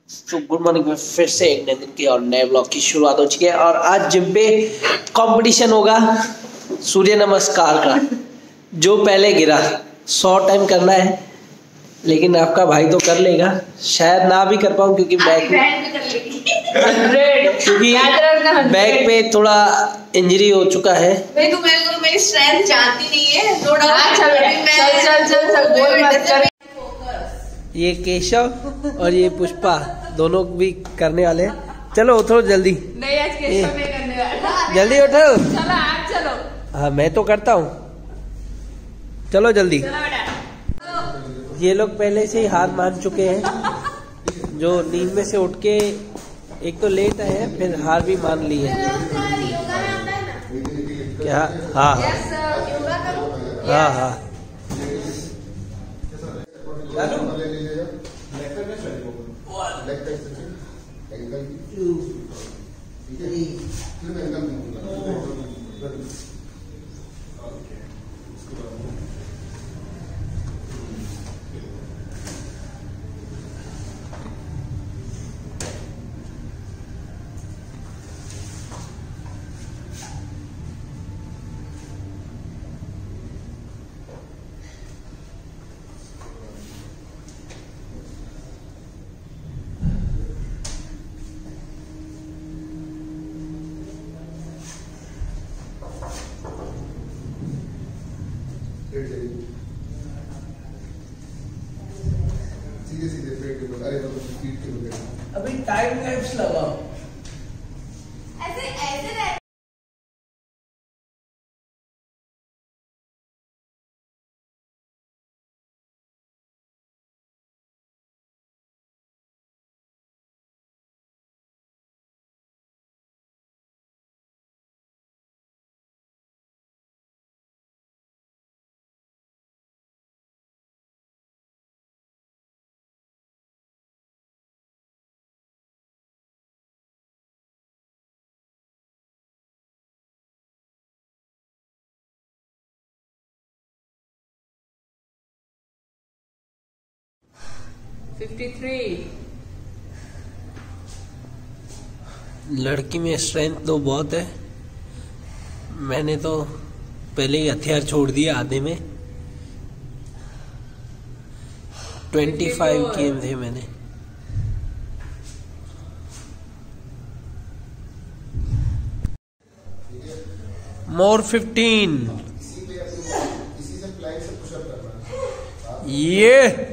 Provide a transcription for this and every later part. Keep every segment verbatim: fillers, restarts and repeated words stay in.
तो good morning में फिर से एक नए दिन की और नए ब्लॉग की शुरुआत हो चुकी है। और आज जिम पे कंपटीशन होगा सूर्य नमस्कार का। जो पहले गिरा सौ टाइम करना है, लेकिन आपका भाई तो कर लेगा। शायद ना भी कर पाऊँ क्योंकि बैक क्योंकि बैक पे थोड़ा इंजरी हो चुका है। भाई तू मेरे को मेरी स्ट्रेंथ जानती नहीं है। No doubt. चल चल चल चल चल बोल मत कर। ये केशव और ये पुष्पा दोनों भी करने वाले हैं। चलो उठो जल्दी। नहीं आज केशव नहीं करने वाला। जल्दी उठो। चलो आप चलो। हाँ मैं तो करता हूँ। चलो जल्दी। चलो बेटा। ये लोग पहले से ही हार मान चुके हैं। जो नींद में से उठ के एक तो लेट आए हैं, फिर हार भी मान ली है। क्या? हाँ हाँ हाँ हाँ। सीधे सीधे पेट के अरे तो फीट के बगैर अभी टाइम लैप्स लगाओ। ऐसे ऐसे रह। तिरेपन। लड़की में स्ट्रेंथ तो बहुत है। मैंने तो पहले ही हथियार छोड़ दिया आधे में। पच्चीस किए थे मैंने। More fifteen. इसी से प्लाइट से पुशअप करना। ये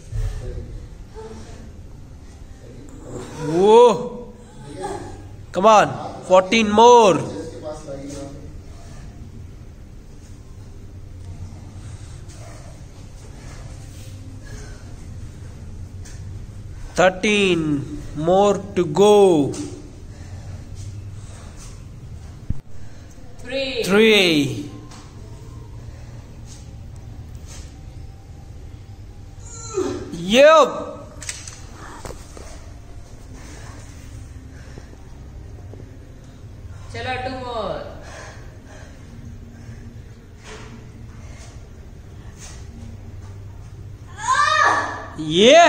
वो come on fourteen more. Thirteen more to go. Three three Yep. चलो टू मोर। ये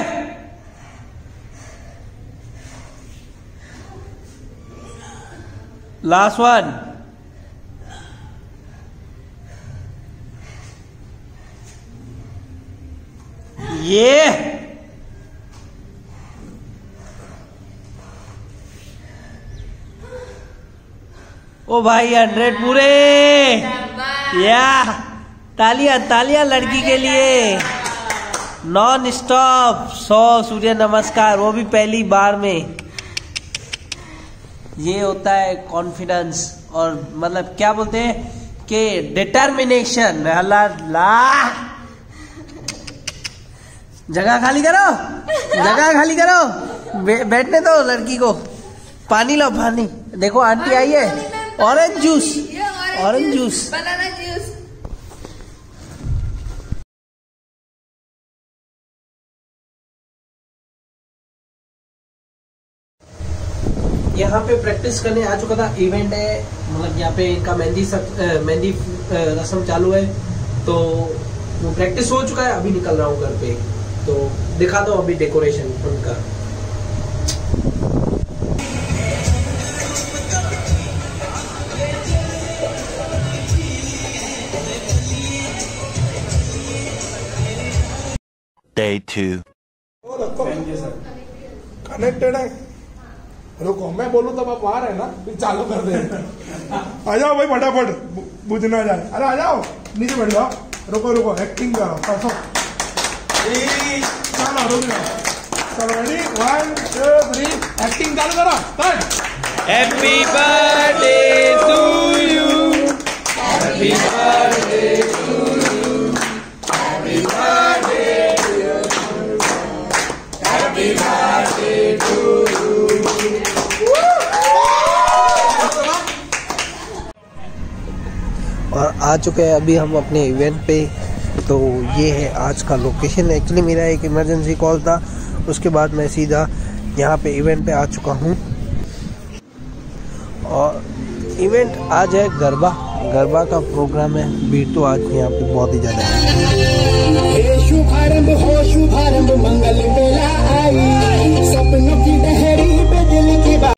लास्ट वन। ये ओ भाई हंड्रेड पूरे। या तालियां तालियां लड़की के लिए। नॉन स्टॉप सौ सूर्य नमस्कार, वो भी पहली बार में। ये होता है कॉन्फिडेंस और मतलब क्या बोलते हैं कि डिटर्मिनेशन। ला जगह खाली करो, जगह खाली करो। बे, बैठने दो लड़की को। पानी लो पानी। देखो आंटी आई है। Orange juice, orange juice, banana juice. यहाँ पे प्रैक्टिस करने आ चुका था। इवेंट है, मतलब यहाँ पे इनका मेहंदी मेहंदी रस्म चालू है, तो वो प्रैक्टिस हो चुका है। अभी निकल रहा हूँ घर पे, तो दिखा दो अभी डेकोरेशन उनका। two. कनेक्टेड है। रुको मैं बोलूँ तब आप बाहर है ना, फिर चालू कर दे। आ जाओ भाई फटाफट, बुझ ना जाए। अरे आ जाओ नीचे बैठ जाओ। रुको रुको एक्टिंग करो। परसों चलो रुक जाओ। चलो ready, one two three, acting चालू करो। Start. Happy birthday to you. Happy birthday to you. Happy birthday to you. Happy birthday to you. और आ चुके हैं अभी हम अपने इवेंट पे। तो ये है आज का लोकेशन। एक्चुअली मेरा एक इमरजेंसी कॉल था, उसके बाद मैं सीधा यहाँ पे इवेंट पे आ चुका हूँ। और इवेंट आज है गरबा गरबा का प्रोग्राम है। भीड़ तो आज यहाँ पे बहुत ही ज़्यादा है। शुभारंभ हो शुभारंभ, मंगल बेला आई, सपनों की लहरी पे दिल की बात।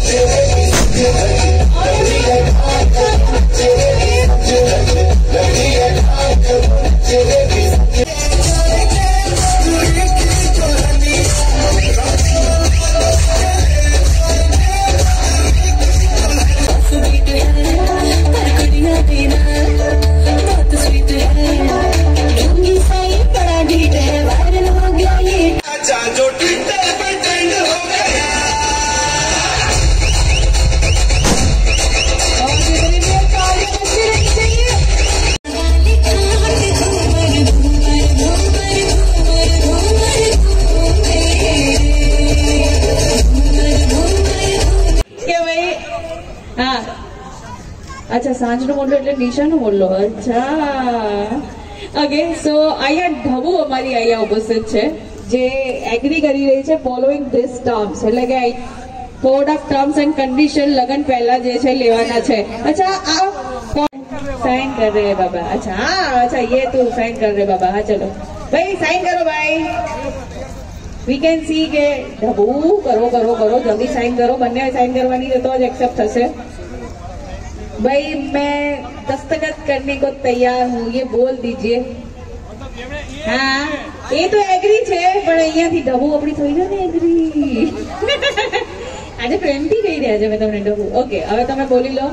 अच्छा सांज નું બોલો એટલે નિશા નું બોલો। અચ્છા ઓકે સો અહીંયા ઢબુ અમારી અહીંયા ઉપસ્થિત છે જે એગ્રી કરી રહી છે ફોલોઈંગ ધીસ ટર્મ્સ, એટલે કે પ્રોડક્ટ ટર્મ્સ એન્ડ કન્ડિશન લગન પહેલા જે છે લેવાના છે। अच्छा आप साइन कर रहे हैं बाबा। अच्छा हाँ अच्छा ये तू साइन कर रहे बाबा। हाँ चलो भाई साइन करो भाई। वी कैन सी के ढबू करो करो करो जल्दी साइन करो। બંને साइन करवानी है तो જ एक्सेप्ट થશે। भाई मैं दस्तखत करने को तैयार हूँ, ये बोल दीजिए। हाँ ये तो एग्री छे पण અહીંયા થી ઢબુ આપણી થઈ જાય ને એગ્રી। આજે પ્રેમથી કહી રહ્યા છે મેં તમને ઢબુ। ઓકે હવે તમે બોલી લો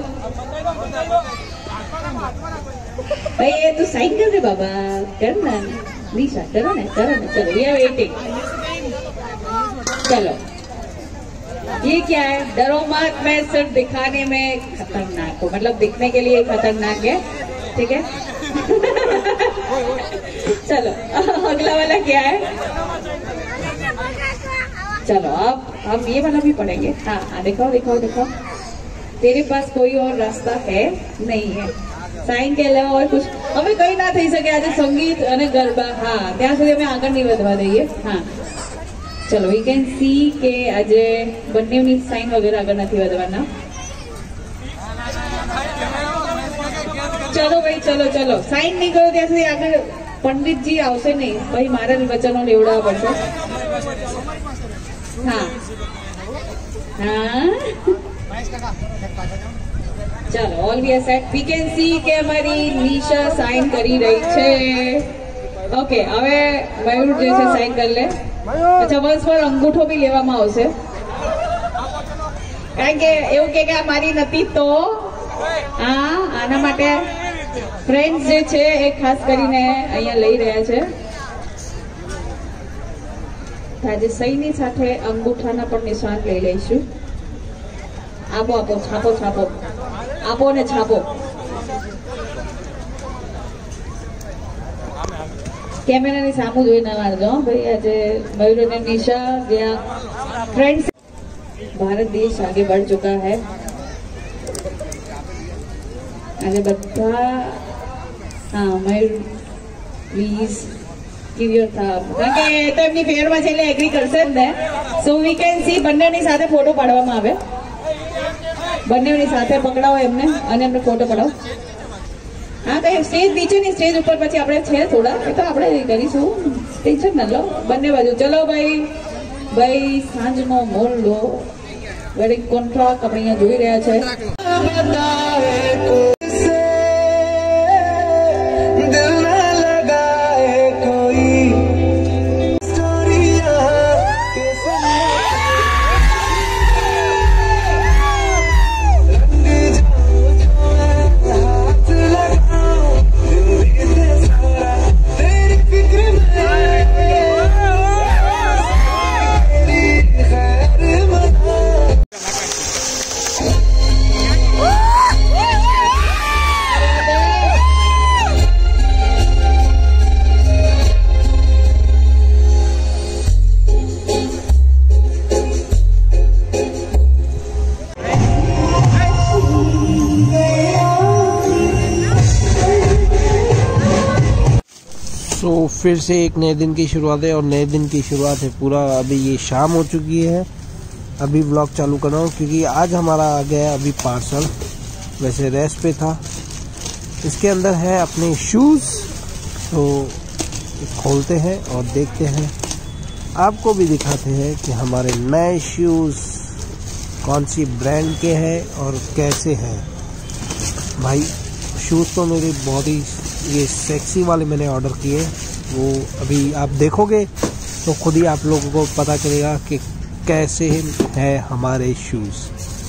भाई। ये तो साइन कर दे बाबा, करना निशा करो ना करो ना। चलो वी आर वेटिंग। चलो ये क्या है? डरो मत, मैं सिर्फ दिखाने में खतरनाक हूँ, मतलब दिखने के लिए खतरनाक है, ठीक है। चलो अगला वाला क्या है? चलो अब हम ये वाला भी पढ़ेंगे। हाँ हाँ दिखाओ दिखाओ दिखाओ। तेरे पास कोई और रास्ता है नहीं है। साइन के अलावा और कुछ हमें कई ना थई सके आज संगीत અને ગરબા। हाँ ત્યાં સુધી અમે આગળ નહીં વધવા દઈએ। हाँ चलो वी कैन सी के आज બંનેની સાઇન વગેરે આગળ નથી વધવાના। चलो भाई चलो चलो साइन नहीं करो ત્યાં સુધી આગળ पंडित जी આવશે નહીં, ભાઈ મારા વચનો લેવડાવવા પડશે। हाँ हाँ चलो all we are set. We can see के हमारी निशा साइन करी रही छे। ओके હવે મયુર જે છે સાઇન કરી લે। अच्छा वंश पर अंगूठो भी लेवामां आवशे कारण के एवुं के के मारी नथी तो आ आना माटे फ्रेंड्स जे छे ए खास करीने अहींया लई रह्या छे। આજે સહીની સાથે અંગૂઠાના પણ નિશાન લઈ લઈશું। આપો આપો છાપો છાપો આપો ને છાપો। कैमरा सामू जो मारजो भाई। आज मयूर ने निशा गया फ्रेंड्स। भारत देश आगे बढ़ चुका है। आज बता हाँ Mayur please give your thumb કારણ કે તો એમની ફેરમાં છે એટલે એગ્રી કરશે જ ને। સો વી કેન સી બંનેની સાથે ફોટો પાડવામાં આવે। બંનેની સાથે પકડાવો એમને અને એમને ફોટો પડાવો। हाँ तो स्टेज नीचे नहीं स्टेज ऊपर पछी આપણે છે થોડા એ તો આપણે કરીશું। ટેન્શન ન લો બંને બાજુ। ચલો ભાઈ ભાઈ સાંજનો મોલ લો વેડિંગ કોન્ટ્રાક્ટ આપણે અહીંયા જોઈ રહ્યા છે। फिर से एक नए दिन की शुरुआत है और नए दिन की शुरुआत है पूरा। अभी ये शाम हो चुकी है, अभी व्लॉग चालू कर रहा हूँ क्योंकि आज हमारा आ गया अभी पार्सल। वैसे रेस्ट पे था। इसके अंदर है अपने शूज़, तो खोलते हैं और देखते हैं, आपको भी दिखाते हैं कि हमारे नए शूज़ कौन सी ब्रांड के हैं और कैसे हैं। भाई शूज़ तो मेरे बहुत ही ये सेक्सी वाले मैंने ऑर्डर किए, वो अभी आप देखोगे तो खुद ही आप लोगों को पता चलेगा कि कैसे है हमारे शूज़।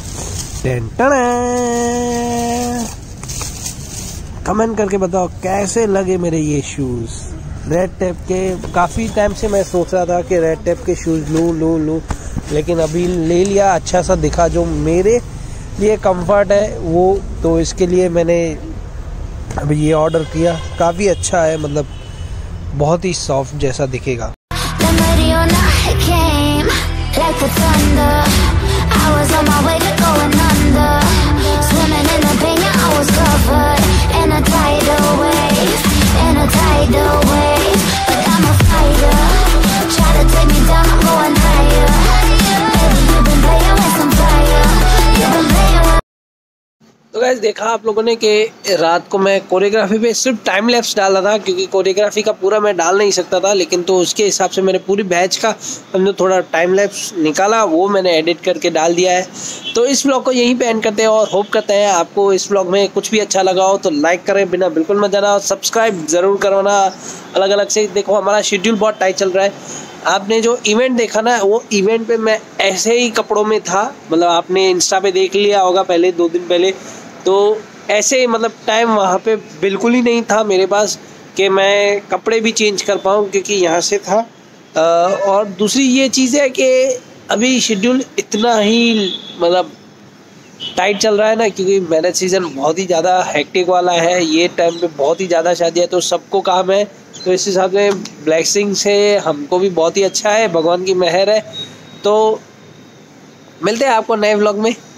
कमेंट करके बताओ कैसे लगे मेरे ये शूज़। रेड टेप के काफ़ी टाइम से मैं सोच रहा था कि रेड टेप के शूज़ लूँ लूँ लूँ लेकिन अभी ले लिया। अच्छा सा दिखा जो मेरे लिए कंफर्ट है वो, तो इसके लिए मैंने अभी ये ऑर्डर किया। काफ़ी अच्छा है, मतलब बहुत ही सॉफ्ट जैसा दिखेगा। तो गाइस देखा आप लोगों ने कि रात को मैं कोरियोग्राफी पे सिर्फ टाइम लैप्स डाला था क्योंकि कोरियोग्राफी का पूरा मैं डाल नहीं सकता था, लेकिन तो उसके हिसाब से मैंने पूरी बैच का हमने थोड़ा टाइम लैप्स निकाला, वो मैंने एडिट करके डाल दिया है। तो इस व्लॉग को यहीं पे एंड करते हैं और होप करते हैं आपको इस व्लॉग में कुछ भी अच्छा लगा हो तो लाइक करें बिना बिल्कुल मत जाना, और सब्सक्राइब ज़रूर करवाना अलग अलग से। देखो हमारा शेड्यूल बहुत टाइट चल रहा है। आपने जो इवेंट देखा ना, वो इवेंट पे मैं ऐसे ही कपड़ों में था, मतलब आपने इंस्टा पे देख लिया होगा पहले दो दिन पहले, तो ऐसे मतलब टाइम वहाँ पे बिल्कुल ही नहीं था मेरे पास कि मैं कपड़े भी चेंज कर पाऊँ क्योंकि यहाँ से था। और दूसरी ये चीज़ है कि अभी शेड्यूल इतना ही मतलब टाइट चल रहा है ना, क्योंकि मैरिज सीज़न बहुत ही ज़्यादा हेक्टिक वाला है। ये टाइम पे बहुत ही ज़्यादा शादी है तो सबको काम है, तो इस हिसाब से ब्लेसिंग से हमको भी बहुत ही अच्छा है, भगवान की मेहर है। तो मिलते हैं आपको नए व्लॉग में।